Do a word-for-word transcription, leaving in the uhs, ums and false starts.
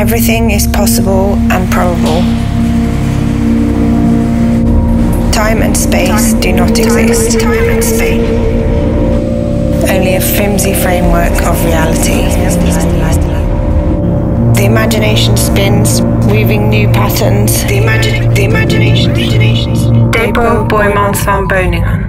Everything is possible and probable. Time and space do not exist. Time and space. Only a flimsy framework of reality. The imagination spins, weaving new patterns. The, imagi the imagination. Depot Boijmans Van Beuningen.